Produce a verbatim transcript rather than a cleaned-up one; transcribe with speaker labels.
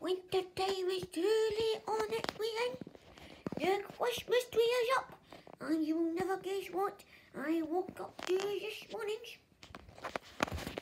Speaker 1: winter time is truly on its way in. The Christmas tree is up, and you'll never guess what I woke up to this morning.